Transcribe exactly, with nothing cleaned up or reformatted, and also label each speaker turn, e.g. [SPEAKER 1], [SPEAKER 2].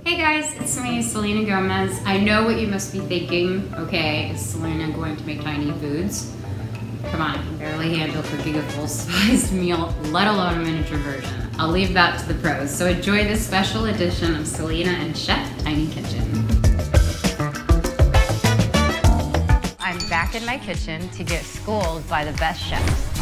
[SPEAKER 1] Hey guys, it's me, Selena Gomez. I know what you must be thinking. Okay, is Selena going to make tiny foods? Come on, I can barely handle cooking a full-sized meal, let alone a miniature version. I'll leave that to the pros. So enjoy this special edition of Selena and Chef Tiny Kitchen. I'm back in my kitchen to get schooled by the best chefs.